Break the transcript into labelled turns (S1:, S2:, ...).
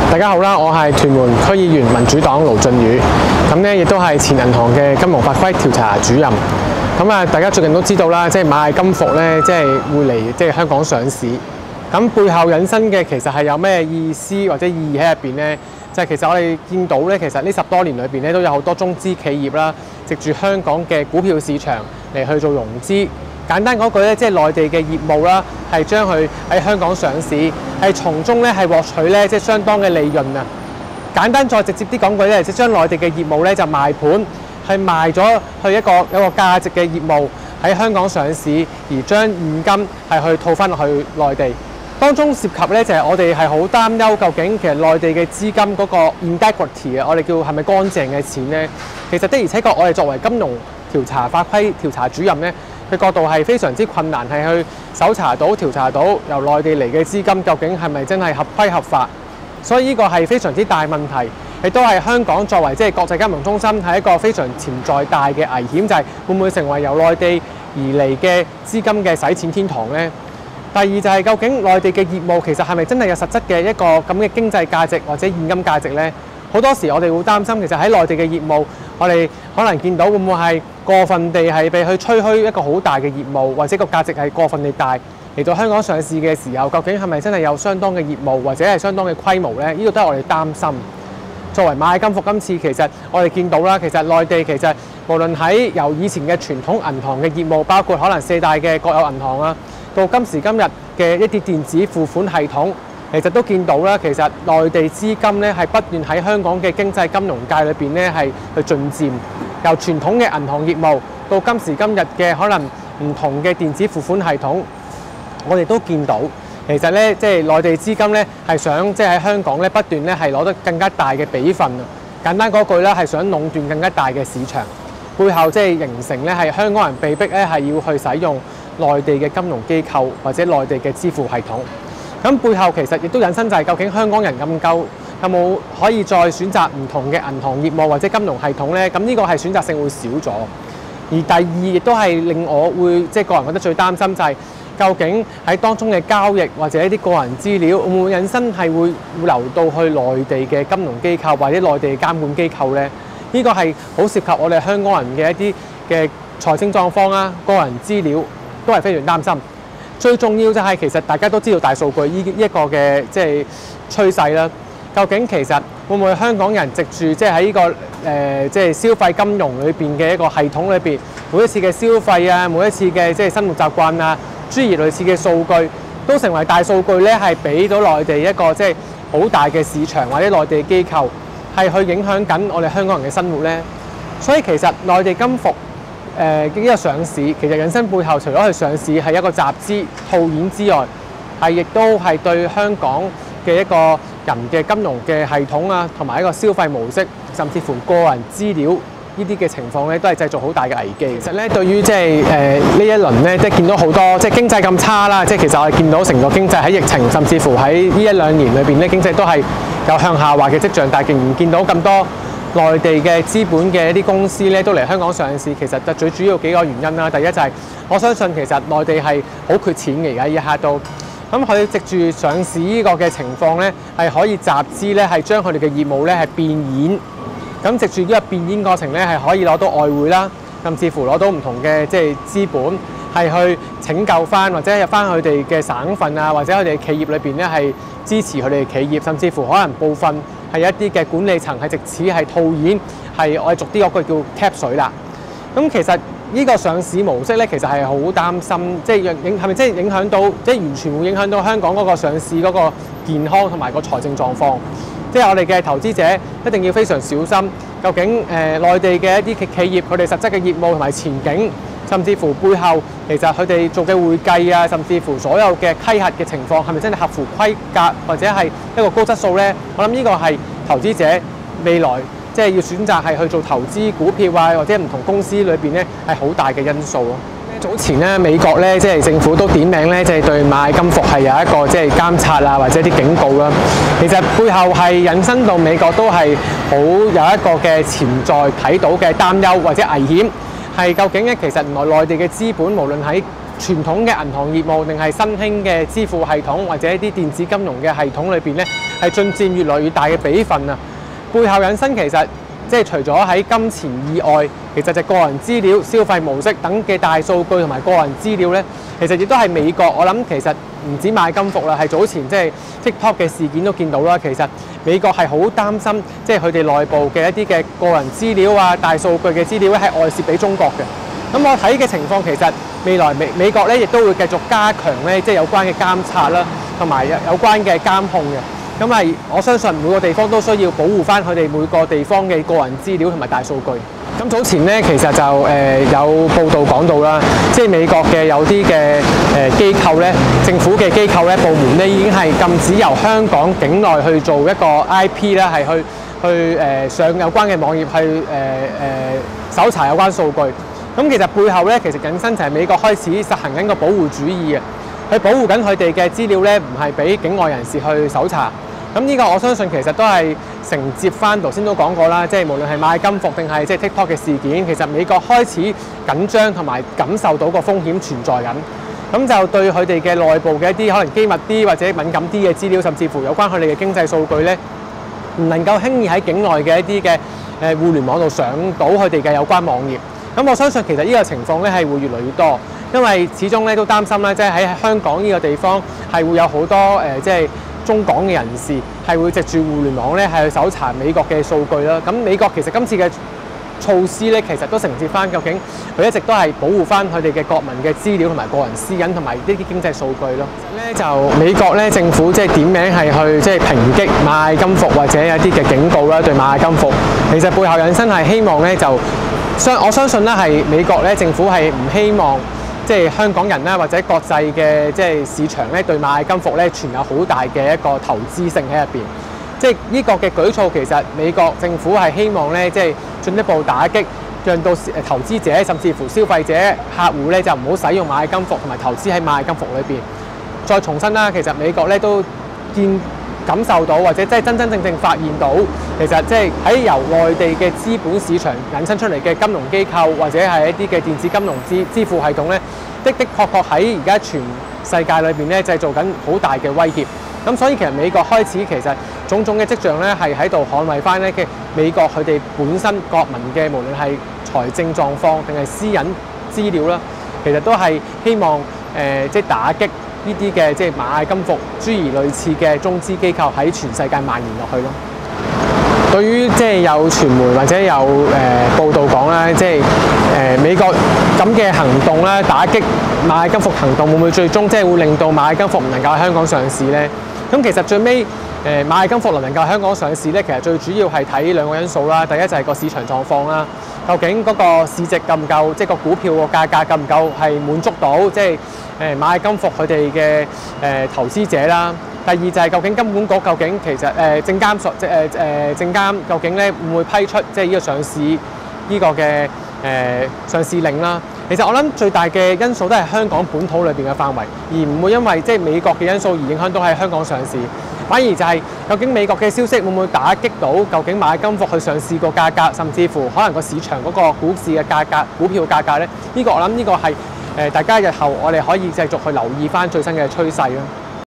S1: 大家好啦，我係屯門區議員民主黨盧俊宇，咁咧亦都係前銀行嘅金融法規調查主任。咁啊，大家最近都知道啦，即係螞蟻金服咧，即係會嚟即係香港上市。咁背後引申嘅其實係有咩意思或者意義喺入邊咧？就係其實我哋見到咧，其實呢10多年裏邊咧都有好多中資企業啦，藉住香港嘅股票市場嚟去做融資。簡單講句咧，即係內地嘅業務啦，係將佢喺香港上市，係從中咧係獲取咧即係相當嘅利潤啊！簡單再直接啲講句咧，即係將內地嘅業務咧就賣盤，係賣咗去一個有個價值嘅業務喺香港上市，而將現金係去套翻落去內地。當中涉及咧就係我哋係好擔憂，究竟其實內地嘅資金嗰個 integrity 啊，我哋叫係咪乾淨嘅錢咧？其實的而且確，我哋作為金融調查法規調查主任咧，佢角度係非常之困難，係去搜查到、調查到由內地嚟嘅資金究竟係咪真係合規合法。所以呢個係非常之大問題，亦都係香港作為即係國際金融中心係一個非常潛在大嘅危險，就係會唔會成為由內地而嚟嘅資金嘅洗錢天堂呢？第二就係究竟內地嘅業務其實係咪真係有實質嘅一個咁嘅經濟價值或者現金價值呢？好多時我哋會擔心，其實喺內地嘅業務，我哋可能見到會唔會係過分地係被去吹噓一個好大嘅業務，或者個價值係過分地大，嚟到香港上市嘅時候，究竟係咪真係有相當嘅業務或者係相當嘅規模呢？呢個都係我哋擔心。作為螞蟻金服，今次其實我哋見到啦，其實內地其實無論喺由以前嘅傳統銀行嘅業務，包括可能4大嘅國有銀行啊，到今時今日嘅一啲電子付款系統，其實都見到啦，其實內地資金咧係不斷喺香港嘅經濟金融界裏邊咧係去進佔，由傳統嘅銀行業務到今時今日嘅可能唔同嘅電子付款系統，我哋都見到其實咧即係內地資金咧係想即係喺香港咧不斷咧係攞得更加大嘅比分啊！簡單嗰句咧係想壟斷更加大嘅市場，背後即係形成咧係香港人被逼咧係要去使用內地嘅金融機構或者內地嘅支付系統。咁背後其實亦都引申就係究竟香港人咁夠有冇可以再選擇唔同嘅銀行業務或者金融系統呢？咁呢個係選擇性會少咗。而第二亦都係令我會即係個人覺得最擔心就係究竟喺當中嘅交易或者一啲個人資料會唔會引申係會流到去內地嘅金融機構或者內地嘅監管機構呢？呢個係好涉及我哋香港人嘅一啲嘅財政狀況啊、個人資料都係非常擔心。最重要就係其實大家都知道大數據呢一個嘅即係趨勢啦。究竟其實會唔會香港人藉住即係喺呢個即係消費金融裏邊嘅一個系統裏邊，每一次嘅消費啊，每一次嘅即係生活習慣啊，諸如類似嘅數據，都成為大數據咧，係俾到內地一個即係好大嘅市場或者內地機構係去影響緊我哋香港人嘅生活咧。所以其實內地金服呢個上市，其實引申背後除咗去上市係一個集資套現之外，係亦都係對香港嘅一個人嘅金融嘅系統啊，同埋一個消費模式，甚至乎個人資料呢啲嘅情況咧，都係製造好大嘅危機。其實咧，對於即係呢一輪咧，即係見到好多即係經濟咁差啦，即係其實我哋見到成個經濟喺疫情，甚至乎喺呢1-2年裏邊咧，經濟都係有向下滑嘅跡象，但係仍然見到咁多內地嘅資本嘅一啲公司咧都嚟香港上市，其實就最主要幾個原因啦。第一就係我相信其實內地係好缺錢嘅，而家一刻都咁佢藉住上市呢個嘅情況咧，係可以集資咧，係將佢哋嘅業務咧係變現。咁藉住呢個變現過程咧，係可以攞到外匯啦，甚至乎攞到唔同嘅即係資本，係去拯救翻或者入翻佢哋嘅省份啊，或者佢哋企業裏邊咧係支持佢哋嘅企業，甚至乎可能部分係一啲嘅管理層係藉此係套現，係我哋俗啲嗰句叫 cap 水啦。咁其實呢個上市模式咧，其實係好擔心，即係係咪即係影響到，即係完全會影響到香港嗰個上市嗰個健康同埋個財政狀況。即係我哋嘅投資者一定要非常小心，究竟內地嘅一啲企業佢哋實質嘅業務同埋前景，甚至乎背後其實佢哋做嘅會計啊，甚至乎所有嘅批核嘅情況係咪真係合乎規格或者係一個高質素呢？我諗呢個係投資者未來即係要選擇係去做投資股票啊，或者唔同公司裏邊咧係好大嘅因素咯。早前咧美國咧即係政府都點名咧，即係對螞蟻金服係有一個即係監察啊，或者啲警告啦。其實背後係引申到美國都係好有一個嘅潛在睇到嘅擔憂或者危險，係究竟咧其實原來內地嘅資本無論喺傳統嘅銀行業務，定係新興嘅支付系統或者一啲電子金融嘅系統裏邊咧，係進佔越來越大嘅比分啊！背後引申其實即係除咗喺金錢以外，其實就個人資料、消費模式等嘅大數據同埋個人資料咧，其實亦都係美國。我諗其實唔止買金服啦，係早前即係 TikTok 嘅事件都見到啦。其實美國係好擔心，即係佢哋內部嘅一啲嘅個人資料啊、大數據嘅資料咧，係外泄俾中國嘅。咁我睇嘅情況，其實未來美國咧，亦都會繼續加強咧，即係有關嘅監察啦，同埋有關嘅監控嘅。咁係我相信每個地方都需要保護翻佢哋每個地方嘅個人資料同埋大數據。咁早前咧，其實就有報道講到啦，即係美國嘅有啲嘅機構咧，政府嘅機構咧、部門咧，已經係禁止由香港境內去做一個 IP 啦，係去上有關嘅網頁去搜查有關數據。咁其實背後咧，其實引申就係美國開始實行緊個保護主義嘅，去保護緊佢哋嘅資料咧，唔係俾境外人士去搜查。咁呢個我相信其實都係承接翻頭先都講過啦，即係無論係買金服定係即係 TikTok 嘅事件，其實美國開始緊張同埋感受到個風險存在緊。咁就對佢哋嘅內部嘅一啲可能機密啲或者敏感啲嘅資料，甚至乎有關佢哋嘅經濟數據咧，唔能夠輕易喺境內嘅一啲嘅互聯網度上到佢哋嘅有關網頁。咁我相信其實呢個情況咧係會越來越多，因為始終咧都擔心咧，即係喺香港呢個地方係會有好多即係中港嘅人士係會藉住互聯網咧係去搜查美國嘅數據啦。咁美國其實今次嘅措施咧，其實都承接翻究竟佢一直都係保護翻佢哋嘅國民嘅資料同埋個人私隱同埋呢啲經濟數據咯。咧就美國咧政府即係點名係去即係抨擊螞蟻金服或者有啲嘅警告啦，對螞蟻金服其實背後引申係希望咧就我相信咧係美國咧政府係唔希望即係香港人啦或者國際嘅即係市場咧對螞蟻金服咧存有好大嘅一個投資性喺入邊。即係呢個嘅舉措，其實美國政府係希望咧，即係進一步打擊，讓到投資者甚至乎消費者、客戶咧就唔好使用螞蟻金服同埋投資喺螞蟻金服裏邊。再重申啦，其實美國咧都感受到或者即係真真正正發現到，其實即係喺由內地嘅資本市場引申出嚟嘅金融機構或者係一啲嘅電子金融支付系統咧，的確喺而家全世界裏邊咧製造緊好大嘅威脅。咁所以其實美國開始其實種種嘅跡象咧係喺度捍衛翻咧嘅美國佢哋本身國民嘅無論係財政狀況定係私隱資料啦，其實都係希望即係打擊呢啲嘅即係螞蟻金服諸如類似嘅中資機構喺全世界蔓延落去咯。對於即係有傳媒或者有報道講啦，即係美國咁嘅行動啦，打擊螞蟻金服行動會唔會最終即係會令到螞蟻金服唔能夠喺香港上市咧？咁其實最尾螞蟻金服能夠喺香港上市咧，其實最主要係睇兩個因素啦。第一就係個市場狀況啦，究竟嗰個市值夠唔夠，即係個股票個價格夠唔夠係滿足到即係螞蟻金服佢哋嘅投資者啦。第二就係究竟金管局究竟其實證監所證監究竟咧會唔會批出即係呢個上市呢個嘅上市令啦？其實我諗最大嘅因素都係香港本土裏邊嘅範圍，而唔會因為即係美國嘅因素而影響到喺香港上市。反而就係究竟美國嘅消息會唔會打擊到究竟螞蟻金服去上市個價格，甚至乎可能個市場嗰個股市嘅價格、股票價格咧？呢個我諗呢個係大家日後我哋可以繼續去留意翻最新嘅趨勢咯。